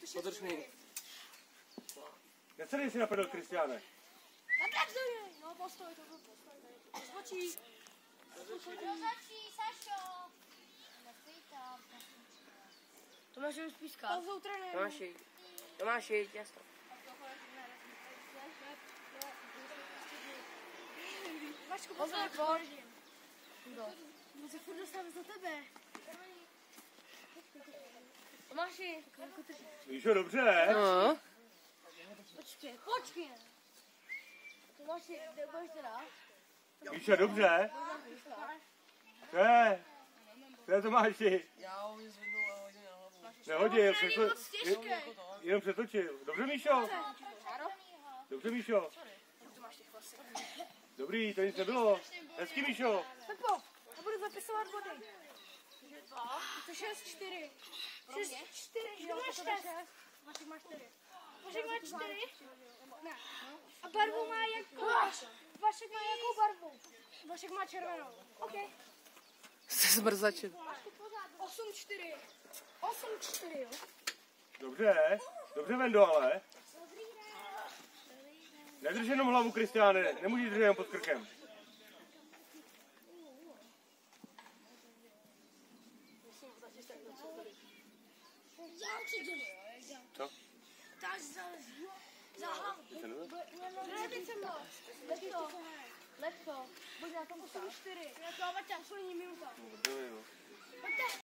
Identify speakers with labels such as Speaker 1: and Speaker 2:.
Speaker 1: Podrž mi.
Speaker 2: Necelý si napadl, Kristiáne.
Speaker 3: No, postoj, to byl postoj. Zvočí.
Speaker 4: Rozačí, Sašo.
Speaker 3: Tomáš už píská.
Speaker 1: Tomáši, jasno.
Speaker 3: Vašku, pozor, pojď. No se furt dostává za tebe. Tomáši.
Speaker 2: Míšo, dobře.
Speaker 1: No.
Speaker 3: Počkej. Tomáši, kde budeš teda?
Speaker 2: Míšo, dobře. To je Tomáši.
Speaker 1: Já ho mě zvednul a hodil na hlavu.
Speaker 2: Nehodil,
Speaker 3: Těžké.
Speaker 2: jenom přetočil. Dobře, Míšo. Dobře, Míšo. Dobrý, to nic nebylo. Hezky, Míšo.
Speaker 3: Pepo, já budu zapisovat body. To 6-4. 6-4. Kdo má 6? Vašek má 4. Vašek má 4? Ne. A barvu má jakou? Vašek má jakou barvu? Vašek má červenou. OK.
Speaker 1: Jste zmrzačen.
Speaker 3: 8-4. 8-4, jo?
Speaker 2: Dobře. Dobře, Vendo, ale. Nedrž jenom hlavu, Kristiáne. Nemůžeš držet jenom pod krkem. Co?
Speaker 3: Letko. Buď na tom 8-4. Já to, Vaťa, poslední minuta.
Speaker 2: No,